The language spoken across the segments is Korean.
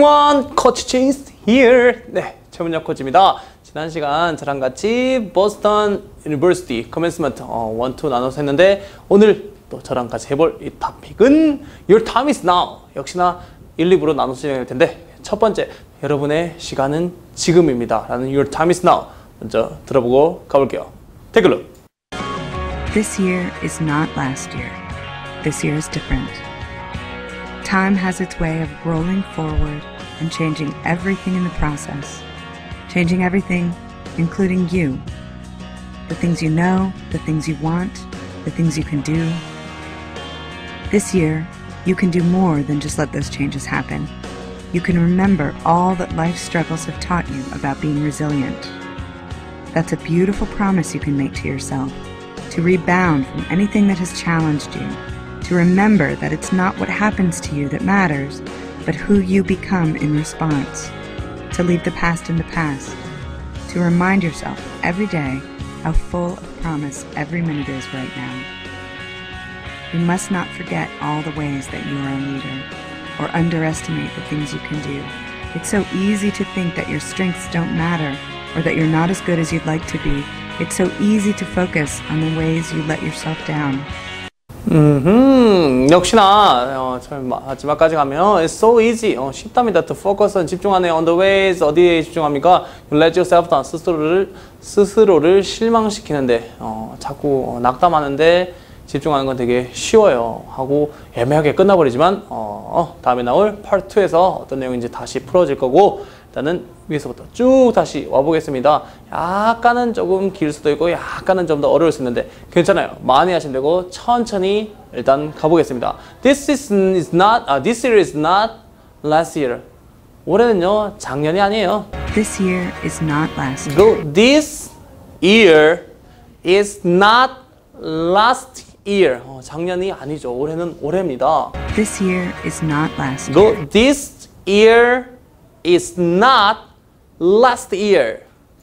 everyone, Coach J is here. 네, 최문혁 코치입니다. 지난 시간 저랑 같이 보스턴 유니버시티 커맨스먼트 1, 2 나눠서 했는데 오늘 또 저랑 같이 해볼 이 토픽은 Your time is now. 역시나 1, 2부로 나눠서 진행할 텐데 첫 번째, 여러분의 시간은 지금입니다 라는 Your time is now 먼저 들어보고 가볼게요. Take a look. This year is not last year. This year is different. Time has its way of rolling forward and changing everything in the process. Changing everything, including you. The things you know, the things you want, the things you can do. This year, you can do more than just let those changes happen. You can remember all that life's struggles have taught you about being resilient. That's a beautiful promise you can make to yourself, to rebound from anything that has challenged you, to remember that it's not what happens to you that matters, but who you become in response, to leave the past in the past, to remind yourself every day how full of promise every minute is right now. You must not forget all the ways that you are a leader, or underestimate the things you can do. It's so easy to think that your strengths don't matter, or that you're not as good as you'd like to be. It's so easy to focus on the ways you let yourself down. 역시나 마지막까지 가면 It's so easy. 쉽답니다. To focus on 집중하네요. On the ways 어디에 집중합니까? You let yourself down. 스스로를 실망시키는데 자꾸 낙담하는데 집중하는 건 되게 쉬워요 하고 애매하게 끝나버리지만 다음에 나올 Part 2에서 어떤 내용인지 다시 풀어질 거고 일단은 위에서부터 쭉 다시 와보겠습니다. 약간은 조금 길 수도 있고 약간은 좀 더 어려울 수 있는데 괜찮아요. 많이 하시면 되고 천천히 일단 가보겠습니다. This year is not last year. 올해는요 작년이 아니에요. This year is not last year. So this year is not last year. 작년이 아니죠. 올해는 올해입니다. This year is not last So year. this year is not last year.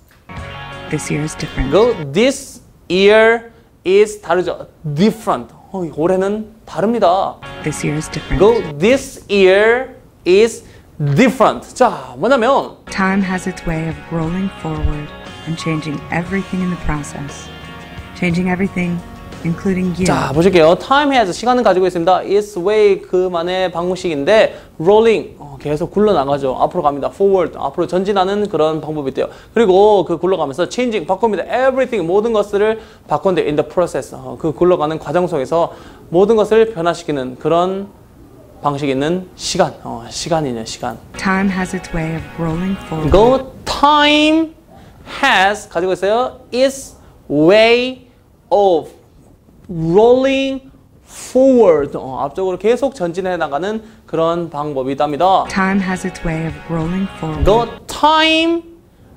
This year is different. So this year is 다르죠. Different. 올해는 다릅니다. This year is different. So this year is different. 자, 뭐냐면 Time has its way of rolling forward and changing everything in the process. Changing everything, including you. 자, 보실게요. Time has 시간은 가지고 있습니다. Its way 그만의 방식인데 rolling 계속 굴러나가죠. 앞으로 갑니다. Forward 앞으로 전진하는 그런 방법이 있대요. 그리고 그 굴러가면서 changing 바꿉니다. Everything 모든 것을 바꾼대. In the process 그 굴러가는 과정 속에서 모든 것을 변화시키는 그런 방식이 있는 시간. 시간이네 시간. Time has its way of rolling forward. Go time has 가지고 있어요. Its way of rolling forward 앞쪽으로 계속 전진해 나가는 그런 방법이답니다. Time has its way of rolling forward. The time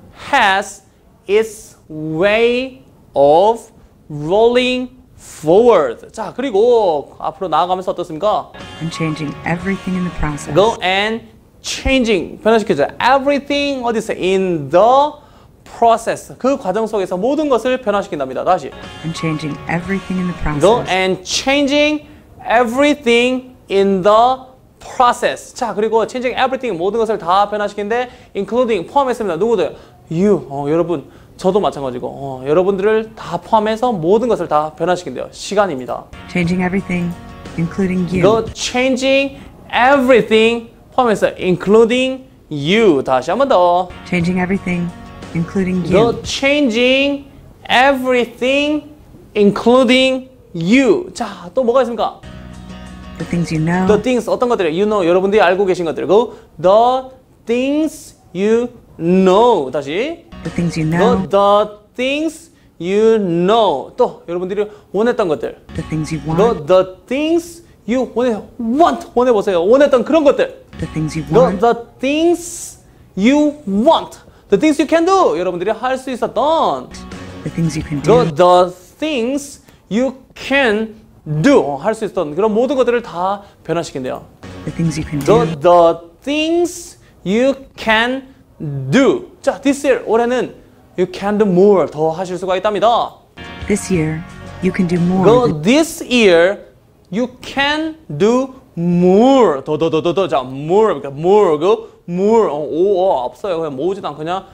has its way of rolling forward. 자, 그리고 앞으로 나아가면서 어떻습니까? And changing everything in the process. Go and changing 변화시켜줘. Everything 어디 있어? In the process 그 과정 속에서 모든 것을 변화시킨답니다. 다시. And changing everything in the process. Go and changing everything in the process. 자, 그리고 changing everything 모든 것을 다 변화시키는데 including 포함했습니다. 누구도요? You. 여러분, 저도 마찬가지고 여러분들을 다 포함해서 모든 것을 다 변화시킨대요. 시간입니다. Changing everything, including you. Go changing everything 포함해서 including you. 다시 한 번 더. Changing everything, including you. Go changing everything including you. 자, 또 뭐가 있습니까? The things you know. The things 어떤 것들이에요? You know 여러분들이 알고 계신 것들. Go the things you know. 다시. The things you know. The things you know. 또 여러분들이 원했던 것들. The things you want. The things you want 보세요. 원했던 그런 것들. The things you want. The things you want. The things you can do. 여러분들이 할 수 있었던 The things you can do. the things you can do. 할 수 있었던 그런 모든 것들을 다 변화시킨대요. The things you can do. The things you can do. 자, this year 올해는 you can do more 더 하실 수가 있답니다. This year, you can do more. This year you can do more 더더더더더 자 more 그러니까 more 그 more 오 없어요. 그냥 모으지도 않고 그냥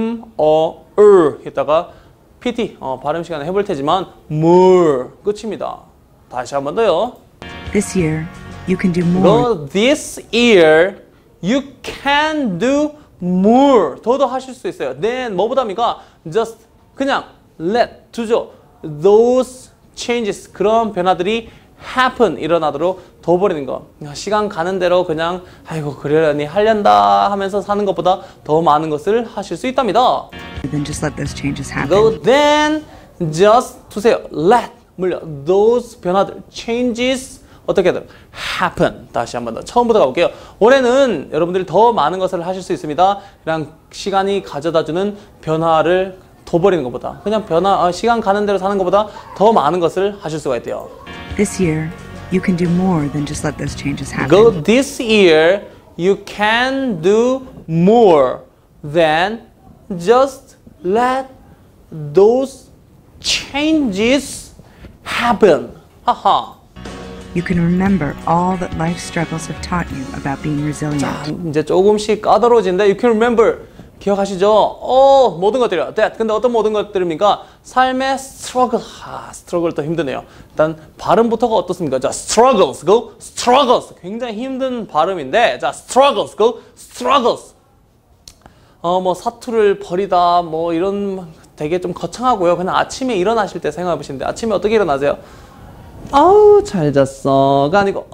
했다가 PT 발음 시간에 해볼 테지만 more 끝입니다. 다시 한 번 더요. This year, you can do more. This year you can do more 더더 하실 수 있어요. Then 뭐보다입니까? Just 그냥 let 두죠. Those changes 그런 변화들이 happen 일어나도록 둬버리는 거. 시간 가는 대로 그냥 아이고 그러려니 하련다 하면서 사는 것보다 더 많은 것을 하실 수 있답니다. Then just let those changes happen. Go then just 두세요. Let 물려 those 변화들 changes 어떻게든 happen. 다시 한 번 더 처음부터 가볼게요. 올해는 여러분들이 더 많은 것을 하실 수 있습니다. 그냥 시간이 가져다주는 변화를 둬버리는 것보다 그냥 시간 가는 대로 사는 것보다 더 많은 것을 하실 수가 있대요. This year, you can do more than just let those changes happen. Go this year you can do more than just let those changes happen. 하하. You can remember all that life's struggles have taught you about being resilient. 자, 이제 조금씩 까다로워지는데 you can remember 기억하시죠? 모든 것들이요. That. 근데 어떤 모든 것들입니까? 삶의 struggle. struggle 더 힘드네요. 일단 발음부터가 어떻습니까? 자, struggles. Go. struggles. 굉장히 힘든 발음인데 자, struggles. Go. struggles. 뭐 사투를 벌이다 뭐 이런 되게 좀 거창하고요. 그냥 아침에 일어나실 때 생각해 보시는데 아침에 어떻게 일어나세요? 아우 잘 잤어가 아니고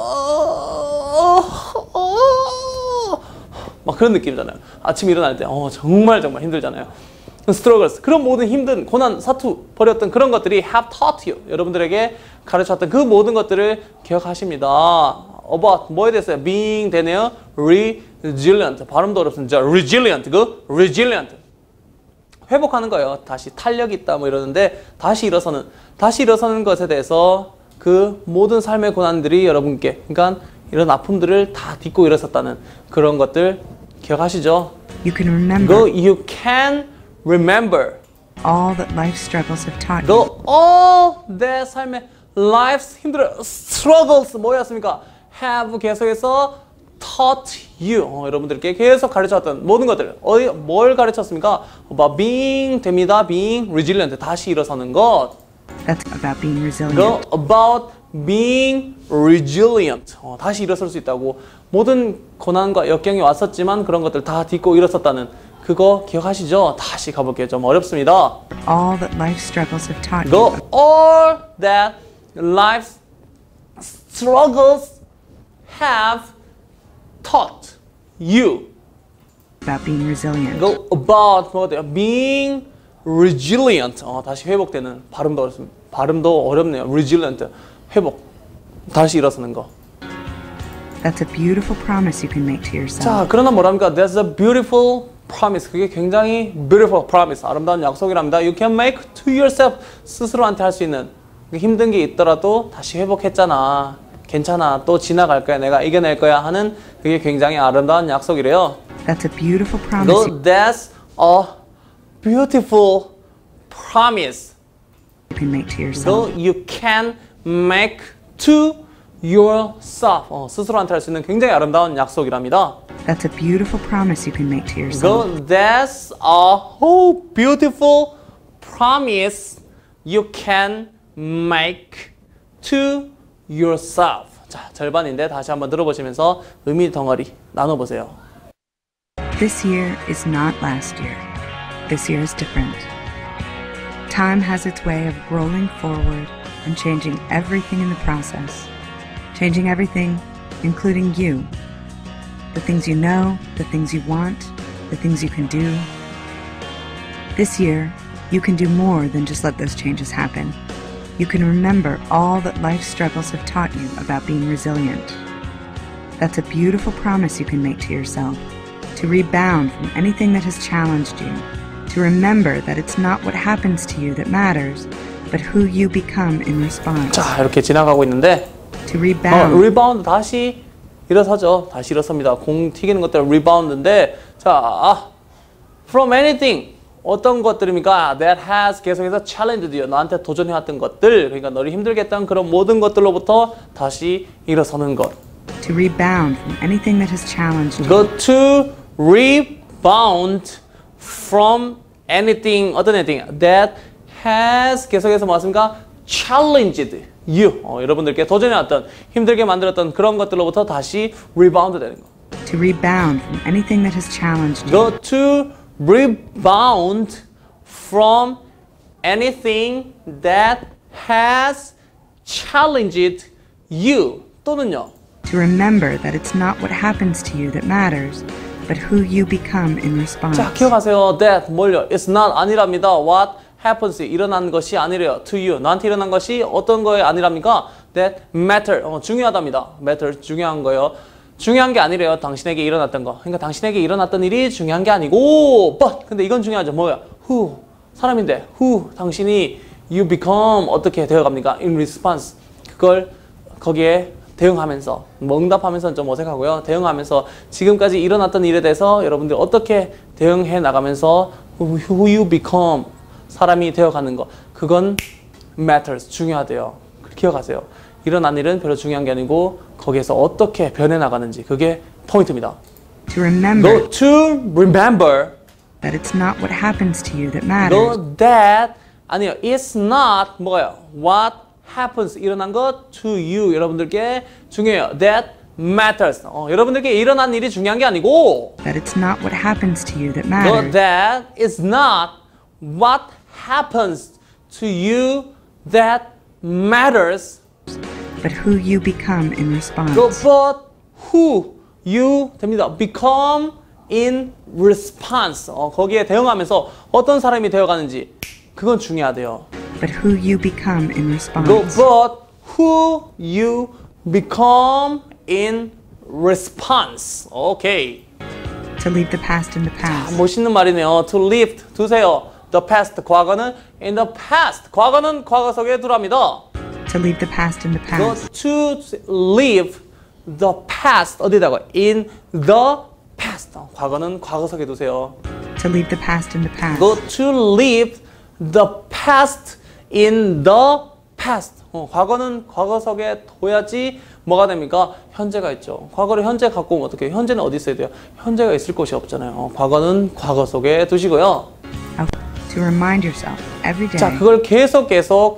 막 그런 느낌이잖아요. 아침에 일어날 때 정말 힘들잖아요. struggles 그런 모든 힘든 고난 사투 벌였던 그런 것들이 have taught you 여러분들에게 가르쳤던 그 모든 것들을 기억하십니다. about 뭐에 대해서요? being 되네요. resilient 발음도 어렵습니다. resilient 그 resilient 회복하는 거예요. 다시 탄력이 있다 뭐 이러는데 다시 일어서는 것에 대해서 그 모든 삶의 고난들이 여러분께 그러니까 이런 아픔들을 다 딛고 일어섰다는 그런 것들 기억하시죠? You can remember. You can remember. All that life's struggles have taught you. all 내 삶의 life's 힘들어 struggles 뭐였습니까? have 계속해서 taught you 여러분들께 계속 가르쳤던 모든 것들 뭘 가르쳤습니까? about being 됩니다. being resilient 다시 일어서는 것. That's about being resilient. about being resilient 다시 일어설 수 있다고 모든 고난과 역경이 왔었지만 그런 것들 다 딛고 일어섰다는 그거 기억하시죠? 다시 가볼게요. 좀 어렵습니다. All that life's struggles have taught you. all that life's struggles have taught you. About being resilient. about being resilient. 다시 회복되는 발음도 어렵네요. resilient 회복. 다시 일어서는 거. That's a beautiful promise you can make to yourself. 자, 그러나 뭐랍니까? That's a beautiful promise. 그게 굉장히 beautiful promise. 아름다운 약속이랍니다. You can make to yourself. 스스로한테 할 수 있는 힘든 게 있더라도 다시 회복했잖아. 괜찮아. 또 지나갈 거야. 내가 이겨낼 거야 하는 그게 굉장히 아름다운 약속이래요. That's a beautiful promise. That's a beautiful promise. You can make to yourself. You can make to yourself. 스스로한테 할 수 있는 굉장히 아름다운 약속이랍니다. That's a beautiful promise you can make to yourself. That's a beautiful promise you can make to yourself. 자, 절반인데 다시 한번 들어보시면서 의미 덩어리 나눠보세요. This year is not last year. This year is different. Time has its way of rolling forward and changing everything in the process. Changing everything, including you. The things you know, the things you want, the things you can do. This year, you can do more than just let those changes happen. You can remember all that life's struggles have taught you about being resilient. That's a beautiful promise you can make to yourself. To rebound from anything that has challenged you. To remember that it's not what happens to you that matters, but who you become in response. 자, 이렇게 지나가고 있는데 To rebound. 리바운드 다시 일어서죠. 다시 일어섭니다. 공 튀기는 것들 리바운드인데 자, from anything 어떤 것들입니까? That has 계속해서 challenged you. 너한테 도전해왔던 것들 그러니까 너를 힘들게 했던 그런 모든 것들로부터 다시 일어서는 것. To rebound from anything that has challenged you. Go to rebound from anything, 어떤 anything that has 계속해서 뭐습니까? challenged you. 여러분들께 도전해왔던, 힘들게 만들었던 그런 것들로부터 다시 rebound 되는 거. To rebound from anything that has challenged you. Go to rebound from anything that has challenged you. 또는요. To remember that it's not what happens to you that matters, but who you become in response. 자, 기억하세요. That 뭘요? It's not 아니랍니다. What happens 일어난 것이 아니래요. To you. 너한테 일어난 것이 어떤 거에 아니랍니까? That matter. 중요하답니다. matter 중요한 거요. 중요한 게 아니래요. 당신에게 일어났던 거. 그러니까 당신에게 일어났던 일이 중요한 게 아니고 but 근데 이건 중요하죠. 뭐야? Who 사람인데 who 당신이 you become 어떻게 되어갑니까? In response 그걸 거기에 대응하면서 뭐 응답하면서는 좀 어색하고요. 대응하면서 지금까지 일어났던 일에 대해서 여러분들 어떻게 대응해 나가면서 who you become 사람이 되어가는 거 그건 matters 중요하대요. 기억하세요. 일어난 일은 별로 중요한 게 아니고 거기에서 어떻게 변해 나가는지 그게 포인트입니다. To remember. Go to remember that it's not what happens to you that matters. Go that 아니요. It's not 뭐가요? What happens 일어난 것 to you 여러분들께 중요해요. That matters. 여러분들께 일어난 일이 중요한 게 아니고 That it's not what happens to you that Go matters. that is not what happens to you that matters. But who you become in response. Go but who you 됩니다. Become in response. 거기에 대응하면서 어떤 사람이 되어가는지 그건 중요하대요. But who you become in response. Go but who you become in response. 오케이. To leave the past in the past. 멋있는 말이네요. To leave 두세요. The past 과거는 in the past. 과거는 과거 속에 두랍니다. To leave the past in the Go past. to leave the past 어디다가 in the past. 과거는 과거 속에 두세요. To leave the past in the past. Go to leave the past in the past. 과거는 과거 속에 둬야지 뭐가 됩니까? 현재가 있죠. 과거를 현재 갖고 오면 어떻게? 현재는 어디 있어야 돼요? 현재가 있을 곳이 없잖아요. 과거는 과거 속에 두시고요. To remind yourself every day. 자, 그걸 계속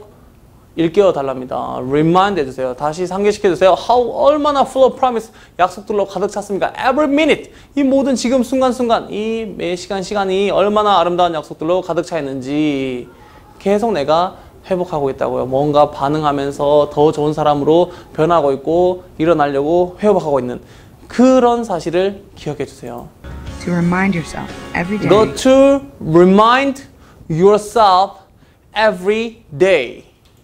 일깨워 달랍니다. Remind 해주세요. 다시 상기시켜 주세요. 얼마나 full of promise 약속들로 가득 찼습니까? Every minute 이 모든 지금 순간순간 이 매 시간이 얼마나 아름다운 약속들로 가득 차 있는지 계속 내가 회복하고 있다고요. 뭔가 반응하면서 더 좋은 사람으로 변하고 있고 일어나려고 회복하고 있는 그런 사실을 기억해 주세요. To remind yourself every day. Go to remind yourself every day.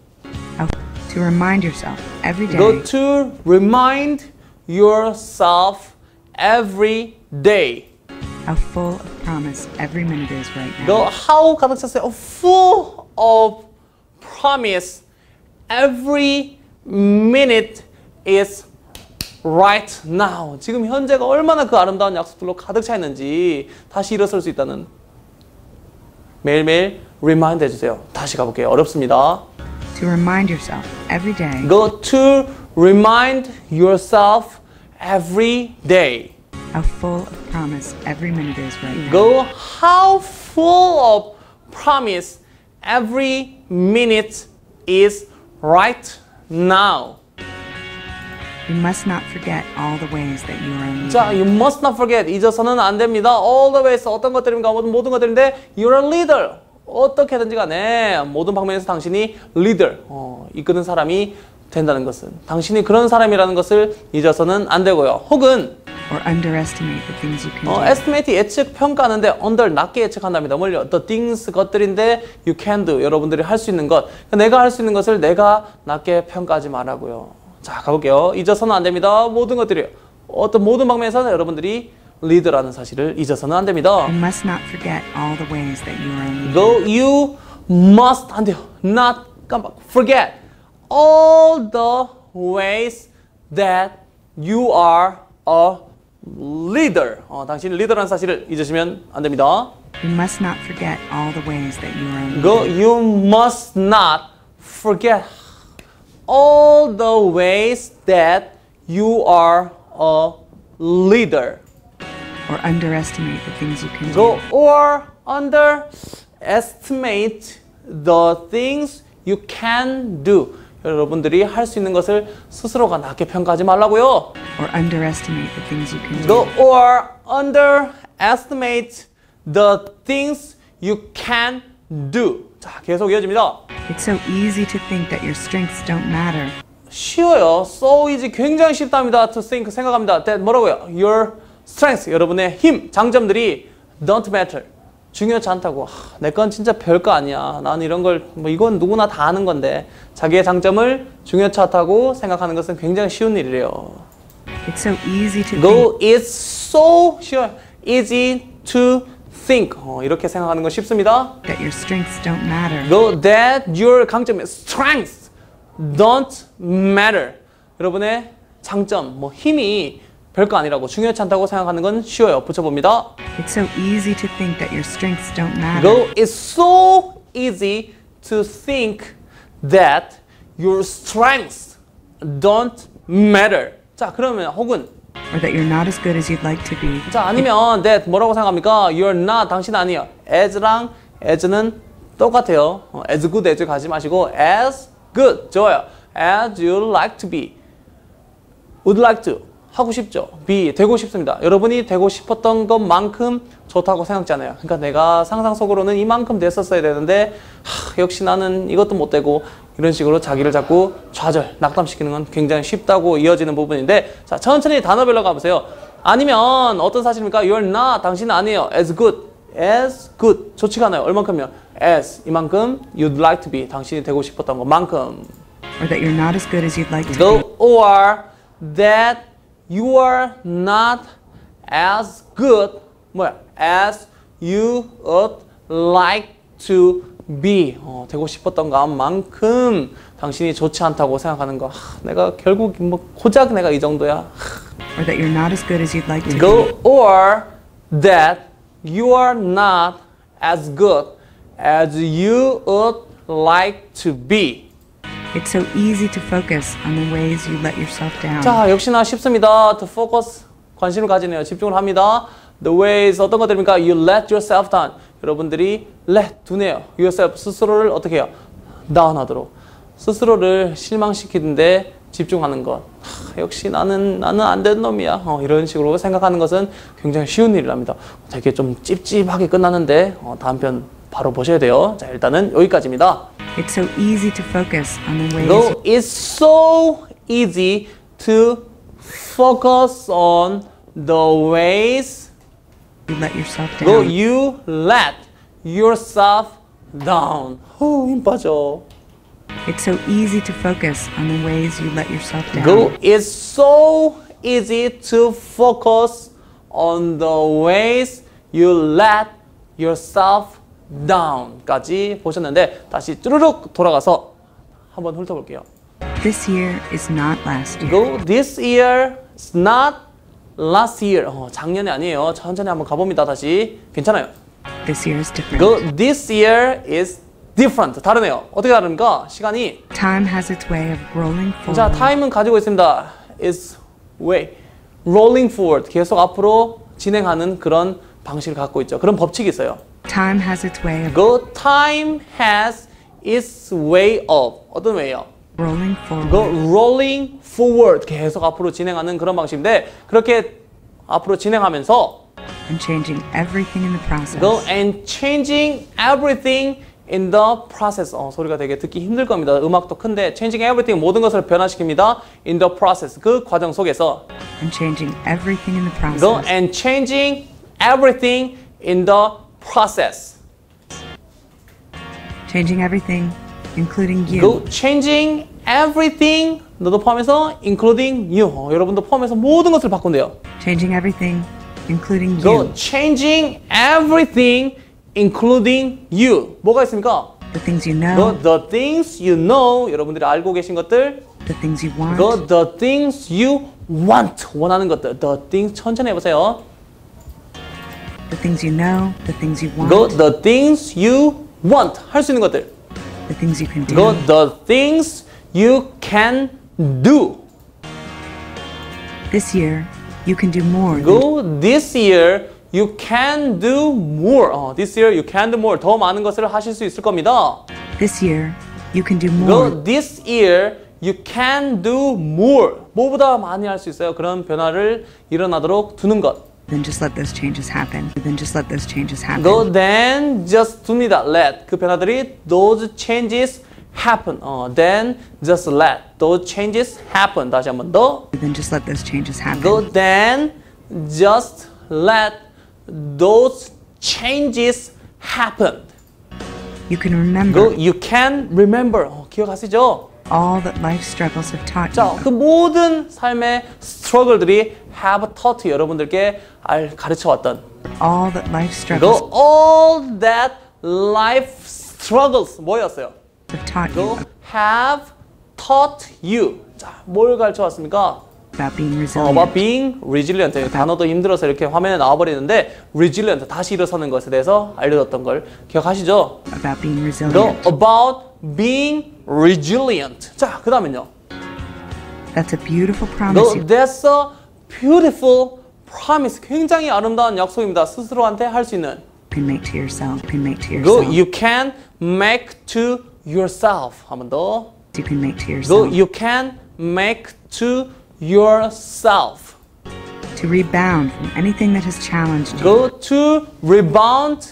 To remind yourself every day. Go to remind yourself every day. How full of promise every minute is right now. Go how 가득 찼어요. Full of promise every minute is right now. 지금 현재가 얼마나 그 아름다운 약속들로 가득 차 있는지 다시 일어설 수 있다는 매일매일 리마인드 해주세요. 다시 가볼게요. 어렵습니다. To remind yourself every day. Go to remind yourself every day. How full of promise every minute is right now. Go how full of promise every minute is right now. You must not forget all the ways that you are a 자, leader. you must not forget. 잊어서는 안 됩니다. All the ways. 어떤 것들입니까? 모든 것들인데 you're a leader. 어떻게든지 간에 모든 방면에서 당신이 leader, 이끄는 사람이 된다는 것은 당신이 그런 사람이라는 것을 잊어서는 안 되고요. 혹은 Or underestimate the things you can do. estimate 예측 평가하는데 under 낮게 예측한답니다. 뭘요? The things 것들인데 you can do 여러분들이 할 수 있는 것. 내가 할 수 있는 것을 내가 낮게 평가하지 말라고요. 자, 가볼게요. 잊어서는 안 됩니다. 모든 것들이요. 어떤 모든 방면에서 여러분들이 리더라는 사실을 잊어서는 안 됩니다. You must not forget all the ways that you are a leader. Go, you must 안 돼요. Not 깜빡. Forget all the ways that you are a leader. 당신이 리더라는 사실을 잊으시면 안 됩니다. You must not forget all the ways that you are a leader. Go, you must not forget all the ways that you are a leader. Or underestimate the things you can Go do. or underestimate the things you can do. 여러분들이 할 수 있는 것을 스스로가 낮게 평가하지 말라고요. Or underestimate the things you can do. Go or underestimate the things you can do. 자, 계속 이어집니다. It's so easy to think that your strengths don't matter. 쉬워요. So easy. 굉장히 쉽답니다. To think, 생각합니다. That 뭐라고요? Your strengths, 여러분의 힘, 장점들이 don't matter. 중요하지 않다고. 내 건 진짜 별거 아니야. 난 이런 걸, 뭐 이건 누구나 다 아는 건데. 자기의 장점을 중요치 않다고 생각하는 것은 굉장히 쉬운 일이래요. It's so easy to Go, think. it's so 쉬워요. Easy to think. 이렇게 생각하는 건 쉽습니다. That your strengths don't matter. Go, that your 강점의 strengths don't matter. 여러분의 장점, 뭐 힘이 별거 아니라고 중요치 않다고 생각하는 건 쉬워요. 붙여봅니다. It's so easy to think that your strengths don't matter. Go, it's so easy to think that your strengths don't matter. 자, 그러면 혹은 Or that you're not as good as you'd like to be. 자, 아니면 that 뭐라고 생각합니까? You're not, 당신 아니에요. as랑 as는 똑같아요. as good as 가지 마시고 as good, 좋아요. as you like to be, would like to, 하고 싶죠. be, 되고 싶습니다. 여러분이 되고 싶었던 것만큼 좋다고 생각지 않아요. 그러니까 내가 상상 속으로는 이만큼 됐었어야 되는데 역시 나는 이것도 못 되고 이런 식으로 자기를 자꾸 좌절, 낙담시키는 건 굉장히 쉽다고 이어지는 부분인데 자, 천천히 단어별로 가보세요. 아니면 어떤 사실입니까? You're not, 당신은 아니에요. as good, 좋지가 않아요. 얼만큼요? as, 이만큼 you'd like to be, 당신이 되고 싶었던 것만큼. Or that you're not as good as you'd like to Go, be. or that you are not as good as you would like to be. 되고 싶었던 것만큼 당신이 좋지 않다고 생각하는 거. 내가 결국 뭐 고작 내가 이 정도야. Or that you're not as good as you'd like to Go, be. or that you are not as good as you would like to be. It's so easy to focus on the ways you let yourself down. 자, 역시나 쉽습니다. To focus, 관심을 가지네요. 집중을 합니다. The ways, 어떤 것들입니까? You let yourself down. 여러분들이 let, 두네요. yourself, 스스로를 어떻게 해요? down 하도록. 스스로를 실망시키는데 집중하는 것. 역시 나는 안 되는 놈이야. 이런 식으로 생각하는 것은 굉장히 쉬운 일이랍니다. 되게 좀 찝찝하게 끝나는데 다음 편 바로 보셔야 돼요. 자, 일단은 여기까지입니다. It's so easy to focus on the ways No, it's so easy to focus on the ways you let yourself go down. you let yourself down. 힘 빠져. It's so easy to focus on the ways you let yourself down. Go, it's so easy to focus on the ways you let yourself down까지 보셨는데 다시 쭈르륵 돌아가서 한번 훑어볼게요. This year is not last year. Go, this year is not last year. 작년이 아니에요. 천천히 한번 가봅니다. 다시. 괜찮아요. This year is different. Go, this year is different. 다르네요. 어떻게 다릅니까? 시간이. Time has its way of rolling 자, forward. 타임은 가지고 있습니다. It's way. Rolling forward. 계속 앞으로 진행하는 그런 방식을 갖고 있죠. 그런 법칙이 있어요. Time has its way of Go, time has its way of. 어떤 way요? rolling Go, forward. rolling forward. 계속 앞으로 진행하는 그런 방식인데 그렇게 앞으로 진행하면서 And changing everything in the process. Go and changing everything in the process. 소리가 되게 듣기 힘들 겁니다. 음악도 큰데 changing everything 모든 것을 변화시킵니다. In the process. 그 과정 속에서 And changing everything in the process. Go and changing everything in the process. Changing everything, including you. Go changing everything 너도 포함해서 including you. 여러분도 포함해서 모든 것을 바꾼대요. Changing everything, including Go you. changing everything including you. 뭐가 있습니까? The things you Go know, the things you know. 여러분들이 알고 계신 것들. the things you want, Go the things you want. 원하는 것들. The things 천천히 해보세요. the things you know, the things you want, Go the things you want. 할 수 있는 것들. the things you can do, Go the things you can do. This year, you can do more. Go this year you can do more. This year you can do more. 더 많은 것을 하실 수 있을 겁니다. This year, you can do more. Go this year you can do more. 뭐보다 많이 할 수 있어요. 그런 변화를 일어나도록 두는 것. Then just let those changes happen. Then just let those changes happen. Go then just 둡니다. Let 그 변화들이 those changes happen. Then just let those changes happen. 다시 한 번 더. Then just let those changes happen. Go then just let those changes happen. You can remember Go you can remember. 기억하시죠? all that life struggles have taught 자, you. 그 모든 삶의 스트러글들이 have taught 여러분들께 가르쳐 왔던 All that life struggles Go all that life struggles 뭐였어요? have taught Go you have taught you. 자, 뭘 가르쳐 왔습니까? about being resilient. about being resilient. 단어도 힘들어서 이렇게 화면에 나와버리는데 resilient, 다시 일어서는 것에 대해서 알려줬던 걸 기억하시죠? About being Go resilient. about being resilient. 자, 그 다음은요. That's a beautiful promise Go, you that's a beautiful promise. 굉장히 아름다운 약속입니다. 스스로한테 할 수 있는. can make to yourself. You can make to Go, yourself. you can make to yourself. 한 번 더. You can make to Go, yourself. you can make to yourself. To rebound from anything that has challenged you. Go to rebound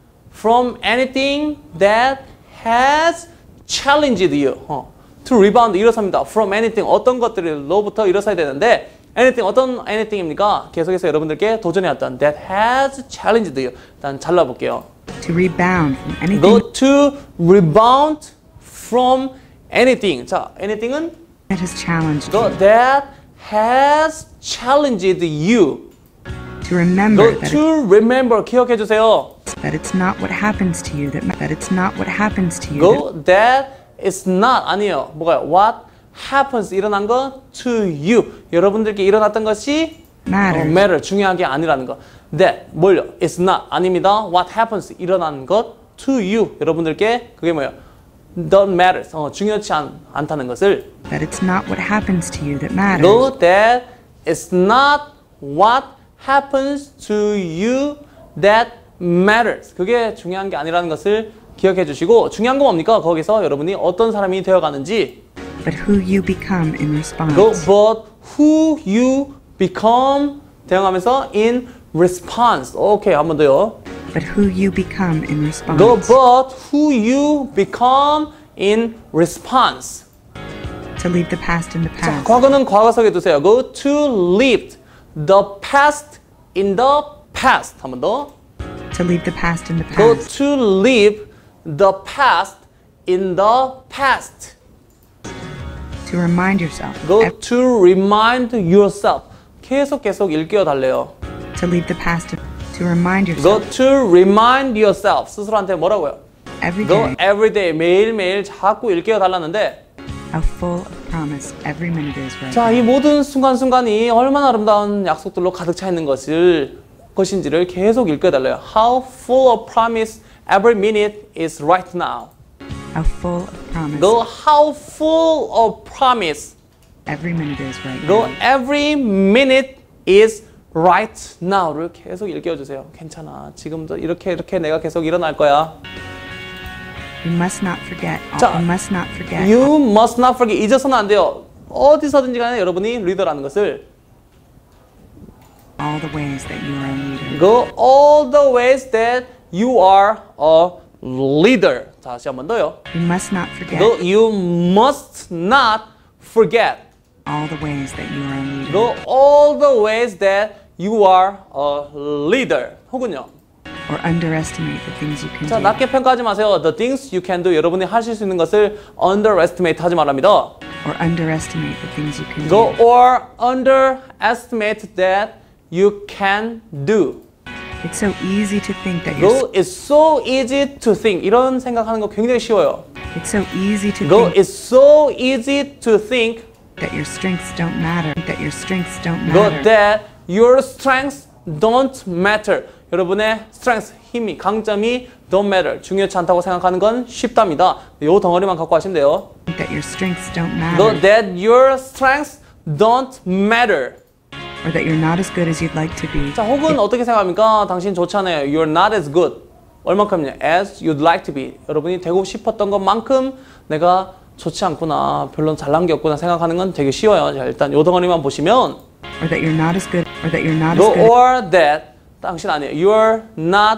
from anything that has challenged you. To rebound 일어섭니다. From anything 어떤 것들로부터 일어서야 되는데 anything 어떤 anything입니까? 계속해서 여러분들께 도전해왔던 that has challenged you. 일단 잘라볼게요. To rebound from anything Go to rebound from anything. 자, anything은 that has challenged go you. that has challenged you. To remember Go that, to remember 기억해 주세요. that it's not what happens to you that it's not what happens to you Go that is not 아니에요. 뭐가요? What happens 일어난 거 to you. 여러분들께 일어났던 것이 matters. matter 중요한 게 아니라는 거. That 뭘요? It's not 아닙니다. What happens 일어난 것 to you. 여러분들께 그게 뭐예요? Don't matter. 중요치 않다는 것을. That it's not what happens to you that matters. Go that it's not what happens to you that matters. 그게 중요한 게 아니라는 것을 기억해 주시고 중요한 건 뭡니까? 거기서 여러분이 어떤 사람이 되어가는지 But who you become in response. Go but who you become 대응하면서 in response. 오케이, 한 번 더요. But who you become in response. Go but who you become in response. To leave the past in the 자, past. 과거는 과거석에 두세요. Go to leave the past in the past. 한 번 더. To leave the past in the Go past. to leave the past in the past. To remind yourself. Go to remind yourself. 계속 일깨워 달래요. To leave the past. To remind Go yourself. to remind yourself. 스스로한테 뭐라고요? Every Go day. every day. 매일매일 자꾸 일깨워 달라는데 How full of promise every minute is right 자, now. 이 모든 순간순간이 얼마나 아름다운 약속들로 가득 차 있는 것인지를 계속 일깨워 달래요. How full of promise every minute is right now. How full of promise Go how full of promise. every minute is right Go now. every minute is right now를 계속 일깨워 주세요. 괜찮아. 지금도 이렇게 내가 계속 일어날 거야. You must not forget. 자, You must not forget. You must not forget. 잊어서는 안 돼요. 어디서든지 간에 여러분이 리더라는 것을 All the ways that you are a leader. Go all the ways that you are a leader. 다시 한 번 더요. You must not forget. Go, you must not forget. All the ways that you are a leader. Go all the ways that you are a leader. 혹은요. Or underestimate the things you can 자, do. 낮게 평가하지 마세요. The things you can do. 여러분이 하실 수 있는 것을 underestimate 하지 말랍니다. Or underestimate the things you can Go do. or underestimate that you can do. It's so easy to think that you're. Go, it's so easy to think. 이런 생각하는 거 굉장히 쉬워요. It's so easy to Go, think it's so easy to think. that your strengths don't matter. That your strengths don't Go, matter. that your strengths don't matter. 여러분의 strengths, 힘이, 강점이 don't matter. 중요치 않다고 생각하는 건 쉽답니다. 이 덩어리만 갖고 하시면 돼요. That your strengths don't Go, matter. that your strengths don't matter. or that you're not as good as you'd like to be. 자, 혹은 어떻게 생각합니까? 당신 좋지 않아요. You're not as good. 얼만큼이냐? As you'd like to be. 여러분이 되고 싶었던 것만큼 내가 좋지 않구나. 별로 잘난 게 없구나 생각하는 건 되게 쉬워요. 자, 일단 요 덩어리만 보시면 Or that you're not as good, or that you're not no as good or that 당신 아니에요. You're not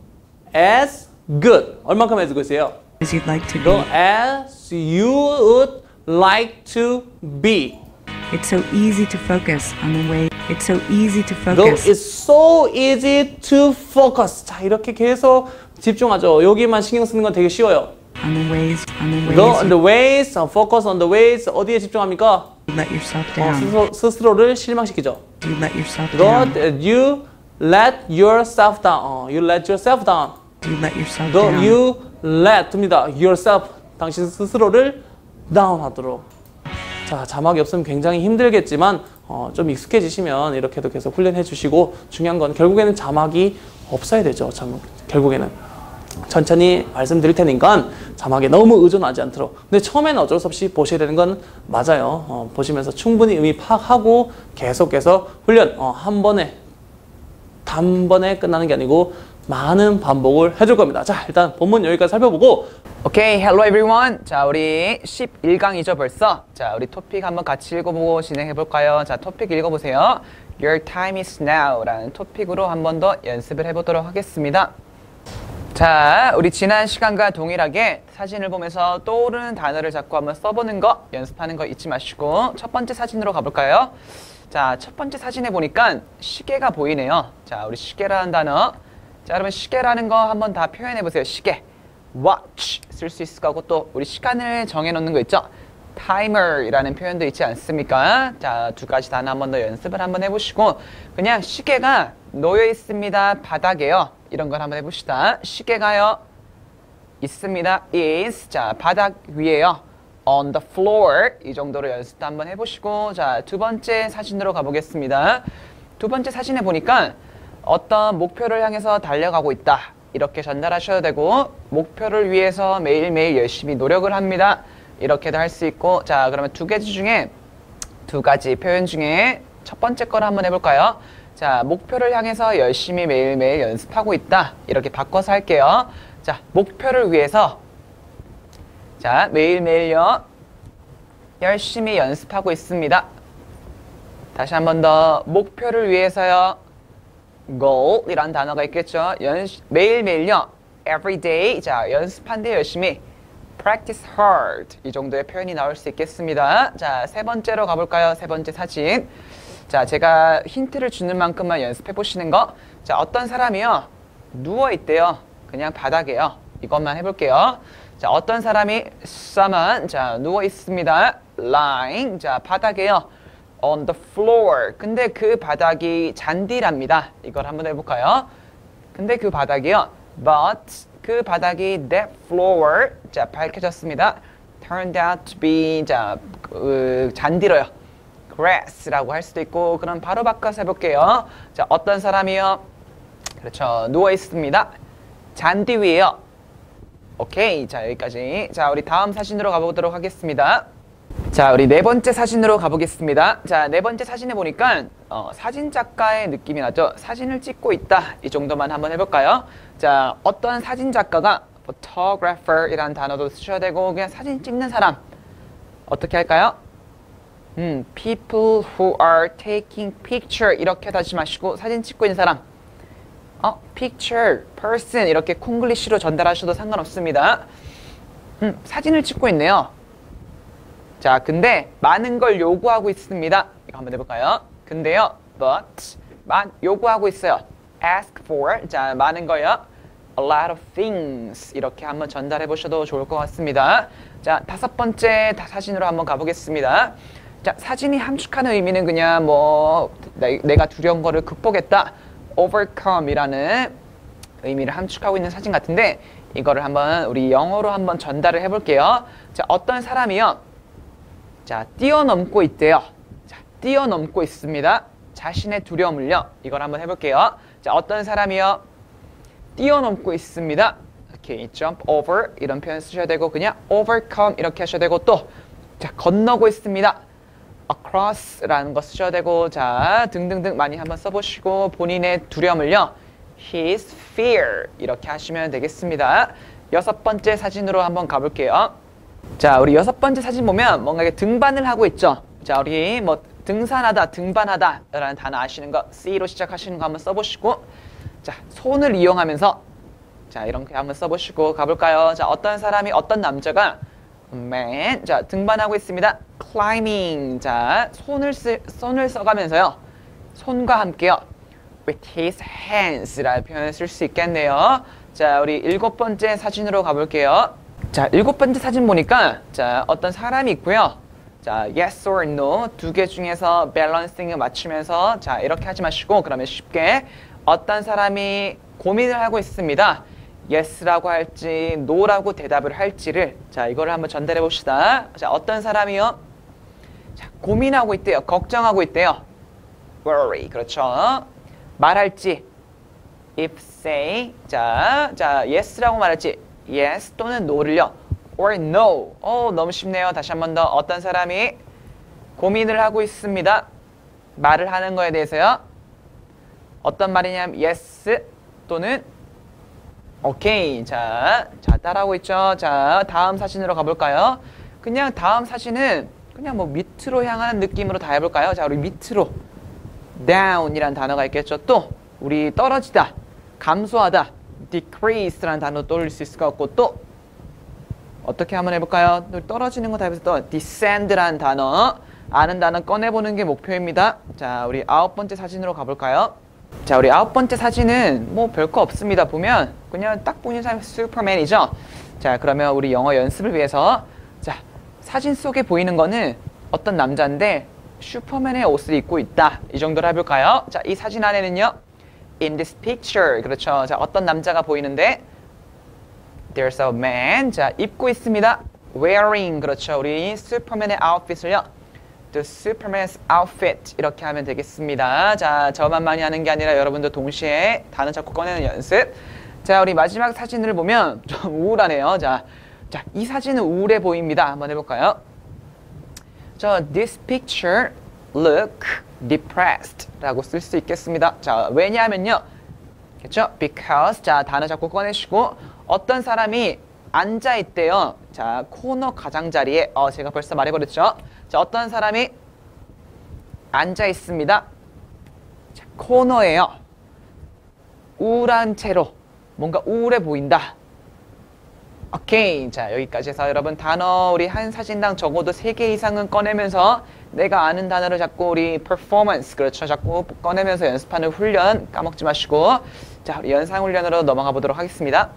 as good. 얼만큼 as good이에요? as you'd like to No, be. as you would like to be. It's so easy to focus on the way. It's so easy to No, focus it's so easy to focus. 자, 이렇게 계속 집중하죠. 여기만 신경 쓰는 건 되게 쉬워요. on the ways Go on the ways, focus on the ways. 어디에 집중합니까? you let yourself down. 스스로를 실망시키죠. You let yourself Go, down. you let yourself down. You let yourself down. You let yourself Go, down. you let 듭니다. Yourself. 당신 스스로를 다운하도록. 자, 자막이 없으면 굉장히 힘들겠지만 좀 익숙해지시면 이렇게도 계속 훈련해 주시고 중요한 건 결국에는 자막이 없어야 되죠. 결국에는 천천히 말씀드릴 테니까 자막에 너무 의존하지 않도록. 근데 처음에는 어쩔 수 없이 보셔야 되는 건 맞아요. 보시면서 충분히 의미 파악하고 계속해서 훈련 한 번에 단번에 끝나는 게 아니고 많은 반복을 해줄 겁니다. 자, 일단 본문 여기까지 살펴보고 오케이, hello everyone. 자, 우리 11강이죠 벌써. 자, 우리 토픽 한번 같이 읽어보고 진행해볼까요? 자, 토픽 읽어보세요. Your time is now 라는 토픽으로 한 번 더 연습을 해보도록 하겠습니다. 자, 우리 지난 시간과 동일하게 사진을 보면서 떠오르는 단어를 자꾸 한번 써보는 거, 연습하는 거 잊지 마시고 첫 번째 사진으로 가볼까요? 자, 첫 번째 사진에 보니까 시계가 보이네요. 자, 우리 시계라는 단어. 자, 여러분 시계라는 거 한번 다 표현해보세요. 시계. watch 쓸 수 있을 거고 또 우리 시간을 정해놓는 거 있죠? timer이라는 표현도 있지 않습니까? 자, 두 가지 단어 한 번 더 연습을 한번 해보시고 그냥 시계가 놓여 있습니다. 바닥에요. 이런 걸 한번 해봅시다. 시계가요. 있습니다. is. 자, 바닥 위에요. on the floor. 이 정도로 연습도 한번 해보시고 자, 두 번째 사진으로 가보겠습니다. 두 번째 사진에 보니까 어떤 목표를 향해서 달려가고 있다. 이렇게 전달하셔도 되고 목표를 위해서 매일매일 열심히 노력을 합니다. 이렇게도 할 수 있고 자, 그러면 두 가지 표현 중에 첫 번째 거를 한번 해볼까요? 자, 목표를 향해서 열심히 매일매일 연습하고 있다. 이렇게 바꿔서 할게요. 자, 목표를 위해서 자, 매일매일요 열심히 연습하고 있습니다. 다시 한 번 더 목표를 위해서요. goal 이란 단어가 있겠죠. 매일매일요. every day. 자, 연습한데 열심히 practice hard. 이 정도의 표현이 나올 수 있겠습니다. 자, 세 번째로 가볼까요? 세 번째 사진. 자, 제가 힌트를 주는 만큼만 연습해 보시는 거. 자, 어떤 사람이요. 누워있대요. 그냥 바닥에요. 이것만 해볼게요. 자, 어떤 사람이 someone. 자, 누워있습니다. lying. 자, 바닥에요. on the floor. 근데 그 바닥이 잔디랍니다. 이걸 한번 해볼까요? 근데 그 바닥이요. but 그 바닥이 that floor. 자, 밝혀졌습니다. turned out to be. 자, 잔디로요. grass라고 할 수도 있고 그럼 바로 바꿔서 해볼게요. 자, 어떤 사람이요? 그렇죠. 누워 있습니다. 잔디 위에요. 오케이. 자, 여기까지. 자, 우리 다음 사진으로 가보도록 하겠습니다. 자, 우리 네 번째 사진으로 가보겠습니다. 자, 네 번째 사진에 보니까 사진 작가의 느낌이 나죠. 사진을 찍고 있다. 이 정도만 한번 해볼까요? 자, 어떤 사진 작가가 photographer 이라는 단어도 쓰셔야 되고 그냥 사진 찍는 사람 어떻게 할까요? people who are taking picture 이렇게 하지 마시고 사진 찍고 있는 사람 picture, person 이렇게 콩글리시로 전달하셔도 상관없습니다. 사진을 찍고 있네요. 자, 근데 많은 걸 요구하고 있습니다. 이거 한번 해볼까요? 근데요, but 요구하고 있어요. ask for, 자, 많은 거요. a lot of things 이렇게 한번 전달해 보셔도 좋을 것 같습니다. 자, 다섯 번째 사진으로 한번 가보겠습니다. 자, 사진이 함축하는 의미는 그냥 뭐 내가 두려운 거를 극복했다. overcome 이라는 의미를 함축하고 있는 사진 같은데 이거를 한번 우리 영어로 한번 전달을 해볼게요. 자, 어떤 사람이요. 자, 뛰어넘고 있대요. 자, 뛰어넘고 있습니다. 자신의 두려움을요. 이걸 한번 해볼게요. 자, 어떤 사람이요. 뛰어넘고 있습니다. 이렇게 jump over 이런 표현 쓰셔야 되고 그냥 overcome 이렇게 하셔야 되고 또 자, 건너고 있습니다. cross라는 거 쓰셔도 되고, 자, 등등등 많이 한번 써보시고, 본인의 두려움을요, his fear 이렇게 하시면 되겠습니다. 6번째 사진으로 한번 가볼게요. 자, 우리 6번째 사진 보면 뭔가 이렇게 등반을 하고 있죠. 자, 우리 뭐 등산하다, 등반하다 라는 단어 아시는 거 C로 시작하시는 거 한번 써보시고, 자, 손을 이용하면서 자, 이렇게 한번 써보시고 가볼까요? 자, 어떤 사람이, 어떤 남자가 man, 자, 등반하고 있습니다. climbing, 자, 손을 써가면서요. 손과 함께요. with his hands 라는 표현을 쓸 수 있겠네요. 자, 우리 7번째 사진으로 가볼게요. 자, 7번째 사진 보니까 자, 어떤 사람이 있고요. 자, yes or no 두 개 중에서 밸런싱을 맞추면서 자, 이렇게 하지 마시고 그러면 쉽게 어떤 사람이 고민을 하고 있습니다. yes라고 할지 no라고 대답을 할지를 자, 이거를 한번 전달해 봅시다. 자, 어떤 사람이요? 자, 고민하고 있대요. 걱정하고 있대요. worry. 그렇죠. 말할지 if say 자, yes라고 말할지 yes 또는 no를요. or no. 너무 쉽네요. 다시 한 번 더. 어떤 사람이 고민을 하고 있습니다. 말을 하는 거에 대해서요. 어떤 말이냐면 yes 또는 오케이. 자, 따라하고 있죠. 자, 다음 사진으로 가볼까요? 그냥 다음 사진은 그냥 뭐 밑으로 향하는 느낌으로 다 해볼까요? 자, 우리 밑으로 down이라는 단어가 있겠죠. 또 우리 떨어지다, 감소하다, decrease라는 단어 떠올릴 수 있을 것 같고 또 어떻게 한번 해볼까요? 또 떨어지는 거 다 해서 또 descend라는 단어 아는 단어 꺼내보는 게 목표입니다. 자, 우리 9번째 사진으로 가볼까요? 자, 우리 9번째 사진은 뭐 별거 없습니다. 보면 그냥 딱 보는 사람이 슈퍼맨이죠. 자, 그러면 우리 영어 연습을 위해서 자, 사진 속에 보이는 거는 어떤 남자인데 슈퍼맨의 옷을 입고 있다. 이 정도로 해볼까요? 자, 이 사진 안에는요. In this picture. 그렇죠. 자, 어떤 남자가 보이는데 There's a man. 자, 입고 있습니다. Wearing. 그렇죠. 우리 슈퍼맨의 아웃핏을요. The Superman's outfit. 이렇게 하면 되겠습니다. 자, 저만 많이 하는 게 아니라 여러분도 동시에 단어 잡고 꺼내는 연습. 자, 우리 마지막 사진을 보면 좀 우울하네요. 자, 이 사진은 우울해 보입니다. 한번 해볼까요? 자, this picture look depressed 라고 쓸 수 있겠습니다. 자, 왜냐하면요. 그렇죠? Because. 자, 단어 잡고 꺼내시고 어떤 사람이 앉아있대요. 자, 코너 가장자리에 제가 벌써 말해버렸죠. 자, 어떤 사람이 앉아있습니다. 자, 코너에요. 우울한 채로 뭔가 우울해 보인다. 오케이. 자, 여기까지 해서 여러분 단어 우리 한 사진당 적어도 3개 이상은 꺼내면서 내가 아는 단어를 자꾸 우리 performance 그렇죠. 자꾸 꺼내면서 연습하는 훈련 까먹지 마시고 자, 우리 연상 훈련으로 넘어가 보도록 하겠습니다.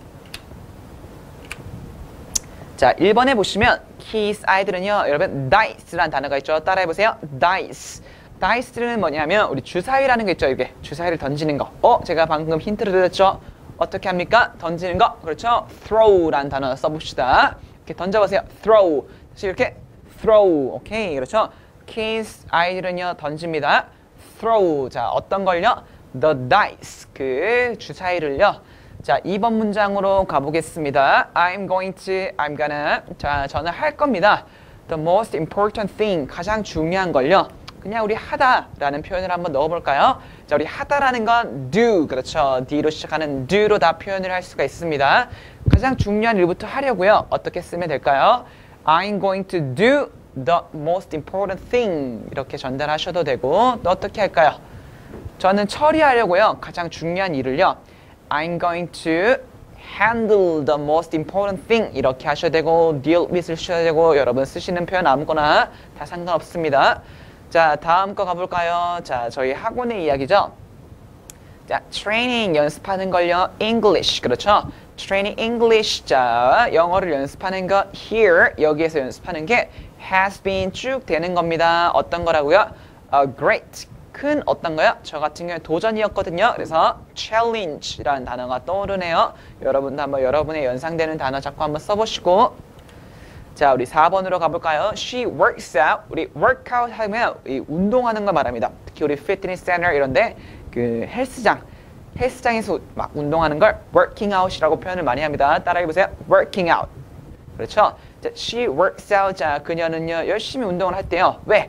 자, 1번에 보시면 kids 아이들은요. 여러분 dice라는 단어가 있죠. 따라해보세요. dice. dice는 뭐냐면 우리 주사위라는 게 있죠. 이게 주사위를 던지는 거. 제가 방금 힌트를 드렸죠. 어떻게 합니까? 던지는 거. 그렇죠. throw라는 단어 써봅시다. 이렇게 던져보세요. throw. 다시 이렇게 throw. 오케이. 그렇죠. kids 아이들은요. 던집니다. throw. 자, 어떤 걸요? the dice. 그 주사위를요. 자, 2번 문장으로 가보겠습니다. I'm gonna. 자, 저는 할 겁니다. The most important thing. 가장 중요한 걸요. 그냥 우리 하다라는 표현을 한번 넣어볼까요? 자, 우리 하다라는 건 do. 그렇죠. D로 시작하는 do로 다 표현을 할 수가 있습니다. 가장 중요한 일부터 하려고요. 어떻게 쓰면 될까요? I'm going to do the most important thing. 이렇게 전달하셔도 되고 또 어떻게 할까요? 저는 처리하려고요. 가장 중요한 일을요. I'm going to handle the most important thing 이렇게 하셔도 되고 deal with을 쓰셔도 되고 여러분 쓰시는 표현 아무거나 다 상관없습니다. 자, 다음 거 가볼까요? 자, 저희 학원의 이야기죠. 자, training 연습하는 걸요. English 그렇죠. training English 자, 영어를 연습하는 거 here 여기에서 연습하는 게 has been 쭉 되는 겁니다. 어떤 거라고요? great 큰 어떤 거요? 저 같은 경우에 도전이었거든요. 그래서 challenge라는 단어가 떠오르네요. 여러분도 한번 여러분의 연상되는 단어 자꾸 한번 써보시고 자, 우리 4번으로 가볼까요? She works out. 우리 workout 하면 이 운동하는 걸 말합니다. 특히 우리 피트니스 센터 이런데 그 헬스장에서 막 운동하는 걸 working out이라고 표현을 많이 합니다. 따라해보세요. working out. 그렇죠? 자, she works out. 자, 그녀는요 열심히 운동을 할 때요. 왜?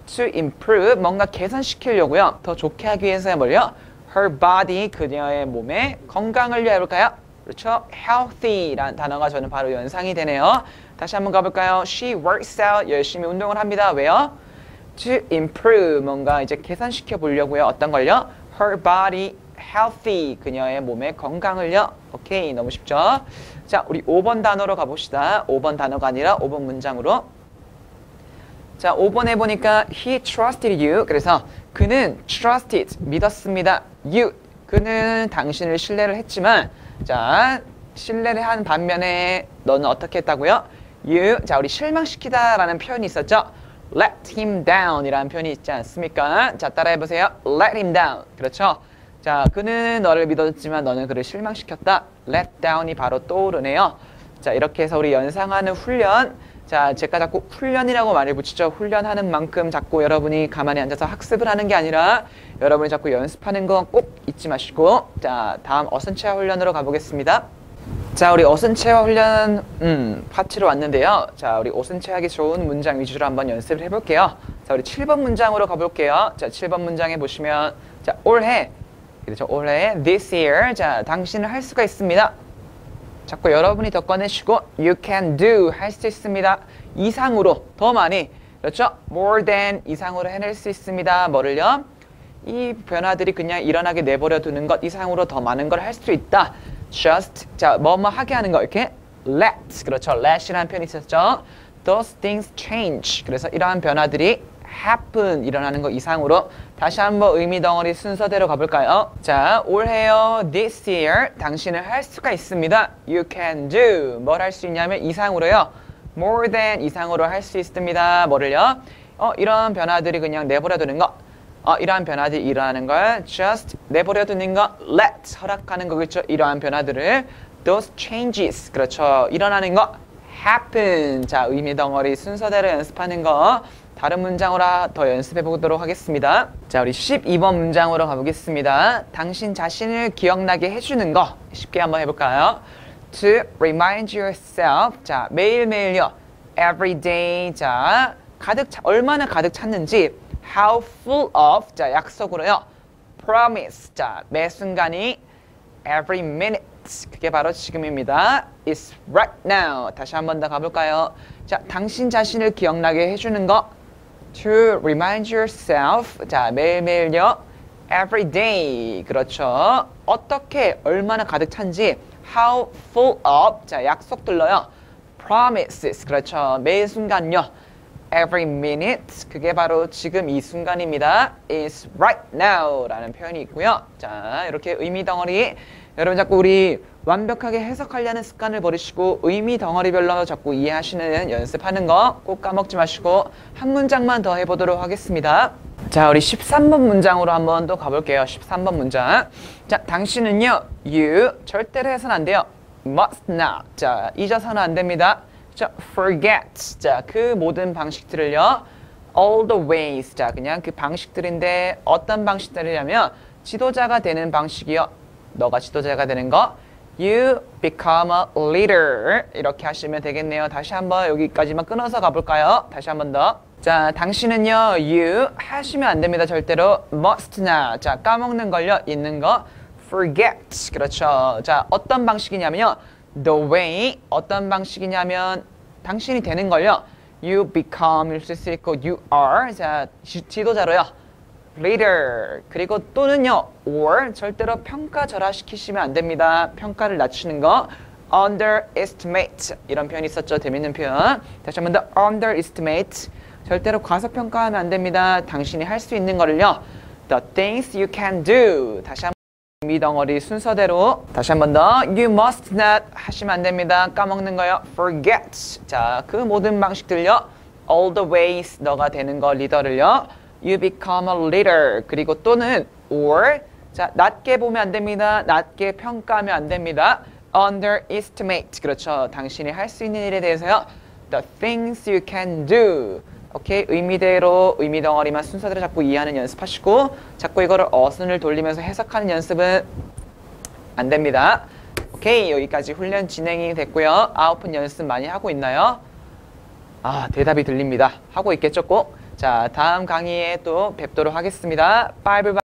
to improve 뭔가 개선시키려고요. 더 좋게 하기 위해서야 뭘요? her body 그녀의 몸의 건강을 위해 볼까요? 그렇죠? healthy라는 단어가 저는 바로 연상이 되네요. 다시 한번 가볼까요? She works out 열심히 운동을 합니다. 왜요? To improve 뭔가 이제 개선시켜 보려고요. 어떤 걸요? her body healthy 그녀의 몸의 건강을요. 오케이 너무 쉽죠? 자 우리 5번 단어로 가봅시다. 5번 단어가 아니라 5번 문장으로. 자 5번에 보니까 he trusted you 그래서 그는 trusted 믿었습니다. you 그는 당신을 신뢰를 했지만 자 신뢰를 한 반면에 너는 어떻게 했다고요? you 자 우리 실망시키다 라는 표현이 있었죠. let him down 이라는 표현이 있지 않습니까? 자 따라해보세요. let him down 그렇죠? 자 그는 너를 믿었지만 너는 그를 실망시켰다. let down이 바로 떠오르네요. 자 이렇게 해서 우리 연상하는 훈련 자 제가 자꾸 훈련이라고 말을 붙이죠. 훈련하는 만큼 자꾸 여러분이 가만히 앉아서 학습을 하는 게 아니라 여러분이 자꾸 연습하는 거 꼭 잊지 마시고 자 다음 어선체화 훈련으로 가보겠습니다. 자 우리 어선체화 훈련 파트로 왔는데요. 자 우리 어선체화하기 좋은 문장 위주로 한번 연습을 해볼게요. 자 우리 7번 문장으로 가볼게요. 자 7번 문장에 보시면 자 올해 그렇죠 올해 this year 자 당신은 할 수가 있습니다. 자꾸 여러분이 더 꺼내시고 you can do 할 수 있습니다. 이상으로 더 많이 그렇죠 more than 이상으로 해낼 수 있습니다. 뭐를요? 이 변화들이 그냥 일어나게 내버려 두는 것 이상으로 더 많은 걸 할 수 있다. just 자 뭐뭐 하게 하는 거 이렇게 let 그렇죠 let이라는 표현이 있었죠. those things change 그래서 이러한 변화들이 happen 일어나는 거 이상으로 다시 한번 의미 덩어리 순서대로 가볼까요? 자 올해요 this year 당신은 할 수가 있습니다. you can do 뭘 할 수 있냐면 이상으로요 more than 이상으로 할 수 있습니다. 뭐를요? 이런 변화들이 그냥 내버려 두는 거 이러한 변화들이 일어나는 걸 just 내버려 두는 거 let 허락하는 거겠죠. 이러한 변화들을 those changes 그렇죠 일어나는 거 happen 자 의미 덩어리 순서대로 연습하는 거 다른 문장으로 더 연습해 보도록 하겠습니다. 자 우리 12번 문장으로 가보겠습니다. 당신 자신을 기억나게 해주는 거 쉽게 한번 해볼까요? To remind yourself 자 매일매일요 every day 자 얼마나 가득 찼는지 how full of 자 약속으로요 promise 자 매 순간이 every minute 그게 바로 지금입니다. It's right now 다시 한 번 더 가볼까요? 자 당신 자신을 기억나게 해주는 거 To remind yourself 자 매일매일요 every day 그렇죠 어떻게 얼마나 가득 찬지 how full of 자 약속들로요 promises 그렇죠 매 순간요 every minute 그게 바로 지금 이 순간입니다. is right now 라는 표현이 있고요. 자 이렇게 의미 덩어리 여러분 자꾸 우리 완벽하게 해석하려는 습관을 버리시고 의미 덩어리별로 자꾸 이해하시는 연습하는 거 꼭 까먹지 마시고 한 문장만 더 해보도록 하겠습니다. 자 우리 13번 문장으로 한번 또 가볼게요. 13번 문장 자 당신은요 you 절대로 해서는 안 돼요. must not 자 잊어서는 안 됩니다. 자 forget 자 그 모든 방식들을요 all the ways 자 그냥 그 방식들인데 어떤 방식들이냐면 지도자가 되는 방식이요. 너가 지도자가 되는 거 You become a leader 이렇게 하시면 되겠네요. 다시 한번 여기까지만 끊어서 가볼까요? 다시 한번 더. 자, 당신은요 you 하시면 안 됩니다. 절대로 must not 자 까먹는 걸요 있는 거 forget 그렇죠. 자 어떤 방식이냐면요 the way 어떤 방식이냐면 당신이 되는 걸요 you become 일 수 있고 you are 자 지도자로요 leader 그리고 또는요 or 절대로 평가절하시키시면 안 됩니다. 평가를 낮추는 거 underestimate 이런 표현이 있었죠. 재밌는 표현. 다시 한 번 더 underestimate 절대로 과소평가하면 안 됩니다. 당신이 할 수 있는 거를요 the things you can do 다시 한번 의미 덩어리 순서대로 다시 한 번 더 you must not 하시면 안 됩니다. 까먹는 거요 forget 자 그 모든 방식들요 all the ways 너가 되는 거 리더를요 You become a leader. 그리고 또는 or 자 낮게 보면 안 됩니다. 낮게 평가하면 안 됩니다. Underestimate 그렇죠. 당신이 할 수 있는 일에 대해서요. The things you can do. 오케이 의미대로 의미 덩어리만 순서대로 자꾸 이해하는 연습하시고 자꾸 이거를 어순을 돌리면서 해석하는 연습은 안 됩니다. 오케이 여기까지 훈련 진행이 됐고요. 아웃풋 연습 많이 하고 있나요? 아 대답이 들립니다. 하고 있겠죠 꼭? 자, 다음 강의에 또 뵙도록 하겠습니다. 바이바이.